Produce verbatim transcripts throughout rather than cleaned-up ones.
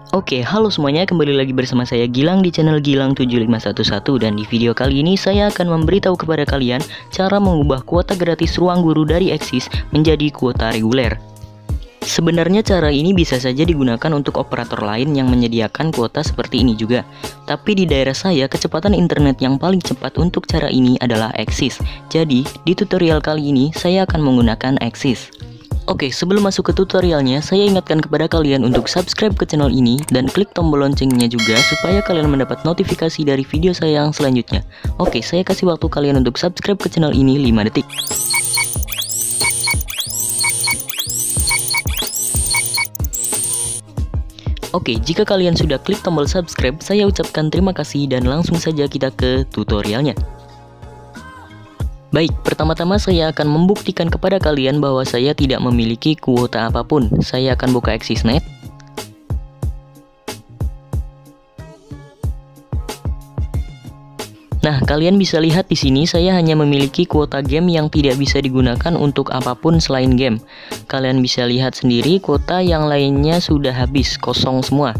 Oke, halo semuanya, kembali lagi bersama saya Gilang di channel Gilang tujuh lima satu satu. Dan di video kali ini saya akan memberitahu kepada kalian cara mengubah kuota gratis ruang guru dari Axis menjadi kuota reguler. Sebenarnya cara ini bisa saja digunakan untuk operator lain yang menyediakan kuota seperti ini juga. Tapi di daerah saya kecepatan internet yang paling cepat untuk cara ini adalah Axis. Jadi di tutorial kali ini saya akan menggunakan Axis. Oke, sebelum masuk ke tutorialnya, saya ingatkan kepada kalian untuk subscribe ke channel ini dan klik tombol loncengnya juga supaya kalian mendapat notifikasi dari video saya yang selanjutnya. Oke, saya kasih waktu kalian untuk subscribe ke channel ini lima detik. Oke, jika kalian sudah klik tombol subscribe, saya ucapkan terima kasih dan langsung saja kita ke tutorialnya. Baik, pertama-tama saya akan membuktikan kepada kalian bahwa saya tidak memiliki kuota apapun. Saya akan buka AxisNet. Nah, kalian bisa lihat di sini saya hanya memiliki kuota game yang tidak bisa digunakan untuk apapun selain game. Kalian bisa lihat sendiri kuota yang lainnya sudah habis, kosong semua.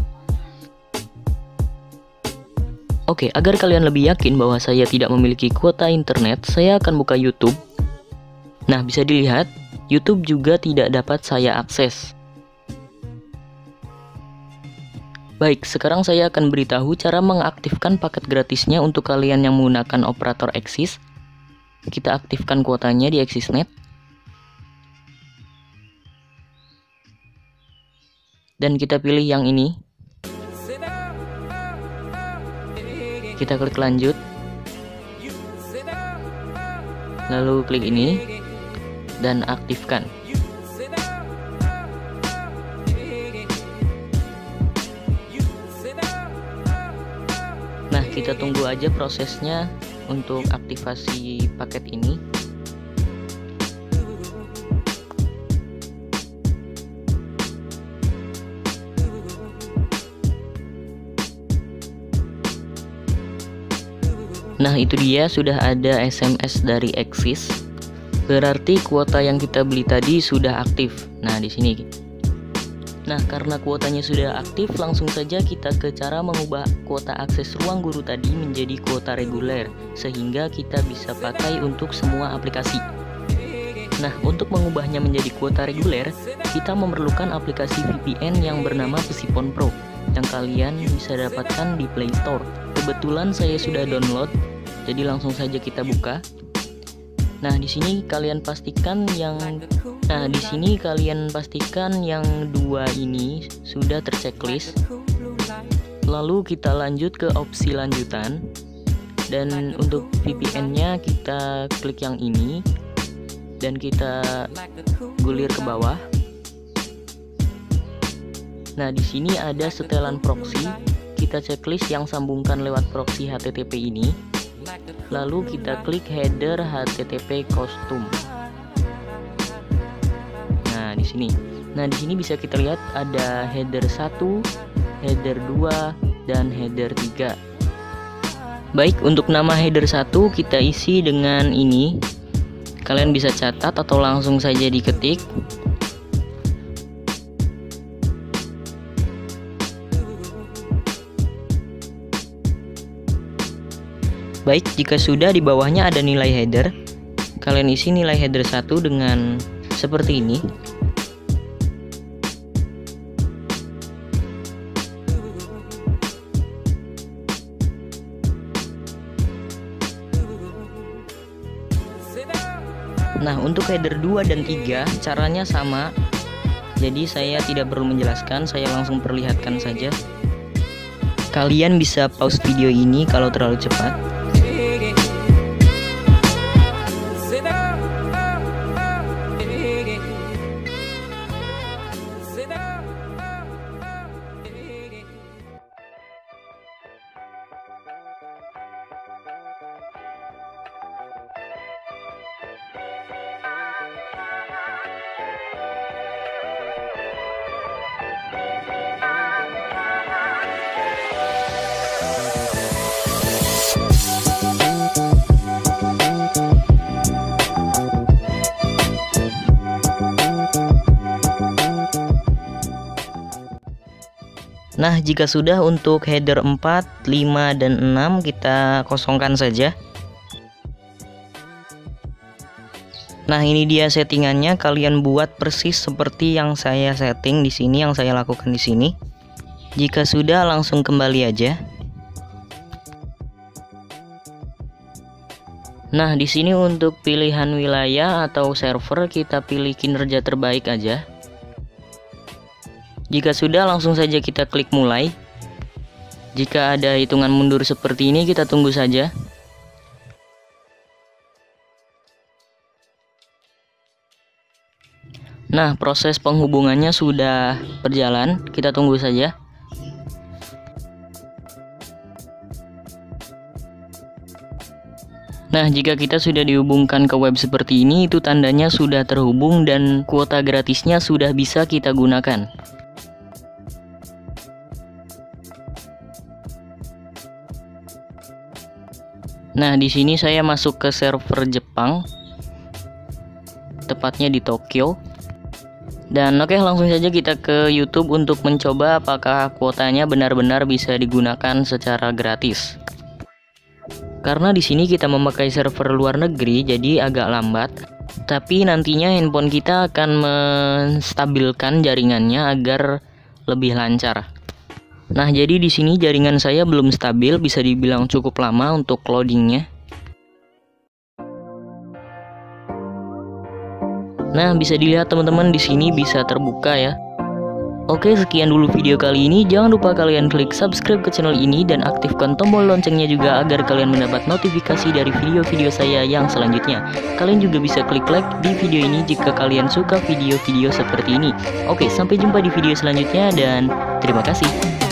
Oke, agar kalian lebih yakin bahwa saya tidak memiliki kuota internet, saya akan buka YouTube. Nah, bisa dilihat, YouTube juga tidak dapat saya akses. Baik, sekarang saya akan beritahu cara mengaktifkan paket gratisnya untuk kalian yang menggunakan operator Axis. Kita aktifkan kuotanya di AxisNet. Dan kita pilih yang ini. Kita klik lanjut, lalu klik ini dan aktifkan. Nah, kita tunggu aja prosesnya untuk aktivasi paket ini. Nah, itu dia, sudah ada S M S dari Axis. Berarti kuota yang kita beli tadi sudah aktif. Nah, di sini. Nah, karena kuotanya sudah aktif, langsung saja kita ke cara mengubah kuota akses ruang guru tadi menjadi kuota reguler, sehingga kita bisa pakai untuk semua aplikasi. Nah, untuk mengubahnya menjadi kuota reguler, kita memerlukan aplikasi V P N yang bernama Pesipon Pro, yang kalian bisa dapatkan di Play Store. Kebetulan saya sudah download, jadi langsung saja kita buka. Nah, di sini kalian pastikan yang Nah, di sini kalian pastikan yang dua ini sudah terchecklist. Lalu kita lanjut ke opsi lanjutan. Dan untuk V P N-nya kita klik yang ini dan kita gulir ke bawah. Nah, di sini ada setelan proxy. Kita checklist yang sambungkan lewat proxy H T T P ini. Lalu kita klik header H T T P custom. Nah, di sini. Nah, di sini bisa kita lihat ada header satu, header dua, dan header tiga. Baik, untuk nama header satu kita isi dengan ini. Kalian bisa catat atau langsung saja diketik. Baik, jika sudah, di bawahnya ada nilai header. Kalian isi nilai header satu dengan seperti ini. Nah, untuk header dua dan tiga caranya sama. Jadi saya tidak perlu menjelaskan, saya langsung perlihatkan saja. Kalian bisa pause video ini kalau terlalu cepat. Nah, jika sudah, untuk header empat, lima, dan enam kita kosongkan saja. Nah, ini dia settingannya. Kalian buat persis seperti yang saya setting di sini, yang saya lakukan di sini. Jika sudah, langsung kembali aja. Nah, di sini untuk pilihan wilayah atau server kita pilih kinerja terbaik aja. Jika sudah, langsung saja kita klik mulai. Jika ada hitungan mundur seperti ini, kita tunggu saja. Nah, proses penghubungannya sudah berjalan, kita tunggu saja. Nah, jika kita sudah dihubungkan ke web seperti ini, itu tandanya sudah terhubung dan kuota gratisnya sudah bisa kita gunakan. Nah, di sini saya masuk ke server Jepang, tepatnya di Tokyo. Dan oke, langsung saja kita ke YouTube untuk mencoba apakah kuotanya benar-benar bisa digunakan secara gratis. Karena di sini kita memakai server luar negeri, jadi agak lambat. Tapi nantinya handphone kita akan menstabilkan jaringannya agar lebih lancar. Nah, jadi di sini jaringan saya belum stabil, bisa dibilang cukup lama untuk loadingnya. Nah, bisa dilihat teman-teman, di sini bisa terbuka ya. Oke, sekian dulu video kali ini. Jangan lupa kalian klik subscribe ke channel ini dan aktifkan tombol loncengnya juga agar kalian mendapat notifikasi dari video-video saya yang selanjutnya. Kalian juga bisa klik like di video ini jika kalian suka video-video seperti ini. Oke, sampai jumpa di video selanjutnya dan terima kasih.